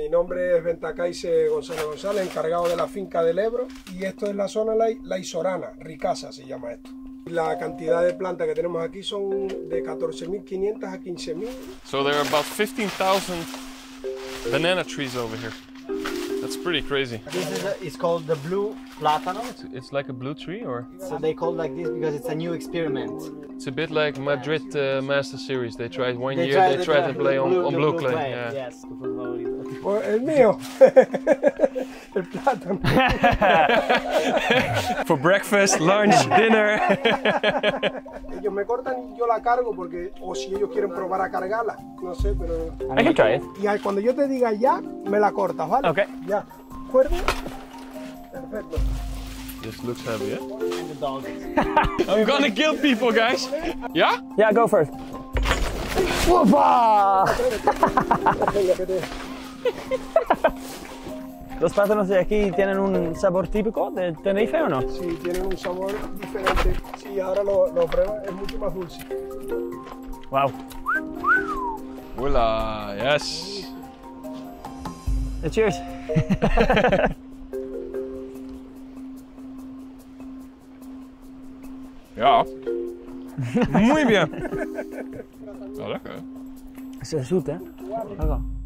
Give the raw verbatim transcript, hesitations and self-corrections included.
nombre es Ventacaise González González, encargado de la finca del Ebro, y esto es la zona La, la Isorana, Ricasa se llama esto. La cantidad de plantas que tenemos aquí son de catorce mil quinientas a quince mil. So there are about fifteen thousand banana trees over here. That's pretty crazy. This is a, it's called the blue platano. It's, it's like a blue tree, or? So they call it like this because it's a new experiment. It's a bit like Madrid uh, Master Series. They tried one They year, tried they tried to play on, blue, on the blue, blue clay. clay. Yeah. Yes, tu fútbol favorito. Pues el mío, el plátano. For breakfast, lunch, dinner. Ellos me cortan y yo la cargo porque, o si ellos quieren probar a cargarla, no sé, pero... I can try it. Y ahí, cuando yo te diga ya, me la cortas, ¿vale? Okay. Ya. ¿Acuerdo? Perfecto. This looks heavy, eh? And the dog. I'm gonna kill people, guys. Yeah? Yeah, go first. ¡Opa! Venga, que te... ¿Los plátanos de aquí tienen un sabor típico de Tenerife o no? Sí, tienen un sabor diferente. Sí, ahora lo, lo pruebas, es mucho más dulce. Wow. Hola, yes. Cheers. Ja. Muy bien. Ja, lekker. Het is zoet, hè? Lekker.